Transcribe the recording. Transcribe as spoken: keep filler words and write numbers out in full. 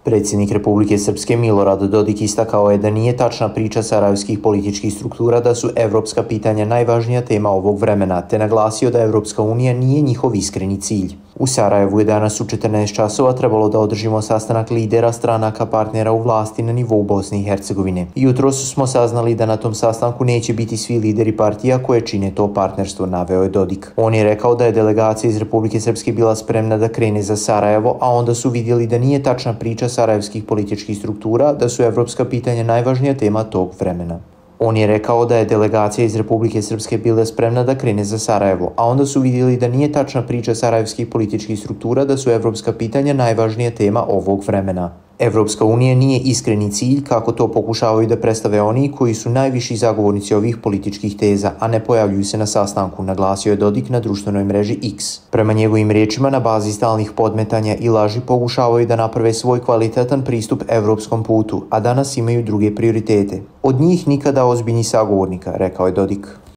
Predsjednik Republike Srpske Milorad Dodik istakao je da nije tačna priča sarajevskih političkih struktura da su evropska pitanja najvažnija tema ovog vremena, te naglasio da Evropska unija nije njihov iskreni cilj. U Sarajevu je danas u četrnaest časova trebalo da održimo sastanak lidera stranaka partnera u vlasti na nivou Bosne i Hercegovine. Jutros smo saznali da na tom sastanku neće biti svi lideri partija koje čine to partnerstvo, naveo je Dodik. On je rekao da je delegacija iz Republike Srpske bila spremna da krene za Sarajevo, a onda su vidjeli da nije tačna priča sarajevskih političkih struktura da su evropska pitanja najvažnija tema tog vremena. On je rekao da je delegacija iz Republike Srpske bila spremna da krene za Sarajevo, a onda su vidjeli da nije tačna priča sarajevskih političkih struktura da su evropska pitanja najvažnija tema ovog vremena. Evropska unija nije iskreni cilj kako to pokušavaju da predstave oni koji su najviši zagovornici ovih političkih teza, a ne pojavljuju se na sastanku, naglasio je Dodik na društvenoj mreži X. Prema njegovim riječima, na bazi stalnih podmetanja i laži pokušavaju da naprave svoj kvalitetan pristup evropskom putu, a danas imaju druge prioritete. Od njih nikada ozbiljnih sagovornika, rekao je Dodik.